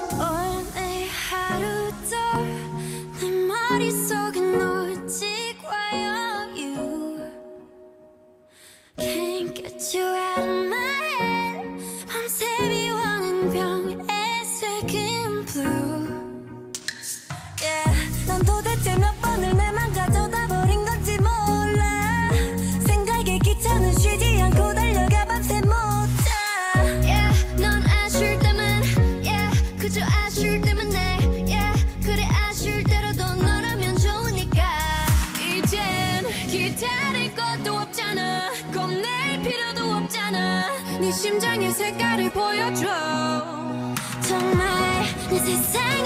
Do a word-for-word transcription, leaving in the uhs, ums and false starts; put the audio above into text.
오늘 하루도 내 머릿속에 놓지 과요 You Can't get you out of my head 밤새 비워낸 병에 새긴 blue Yeah 난 도대체 몇 번을 내 맘 가져다 버린 건지 몰라 생각에 기차는 쉬지 않고 달려가 밤새 못 자 Yeah 넌 아쉬울 때만 Yeah 그저 아쉬울 때문에 Yeah 그래 아쉬울 때라도 너라면 좋으니까 이젠 기다릴 것도 없잖아 겁낼 필요도 없잖아 네 심장의 색깔을 보여줘 정말 내 세상